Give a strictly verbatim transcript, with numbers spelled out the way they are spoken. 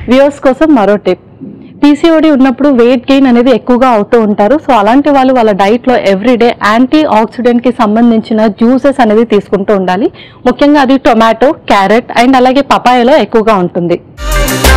Viewers కోసం మరో tip, PCOD ఉన్నప్పుడు వెయిట్ గెయిన్ అనేది ఎక్కువగా అవుతూ ఉంటారు. సో అలాంటి వాళ్ళు వాళ్ళ డైట్లో ఎవ్రీడే యాంటీ ఆక్సిడెంట్కి సంబంధించిన జ్యూసెస్ అనేది తీసుకుంటూ ఉండాలి. ముఖ్యంగా అది టొమాటో, క్యారెట్ అండ్ అలాగే పపాయలో ఎక్కువగా ఉంటుంది.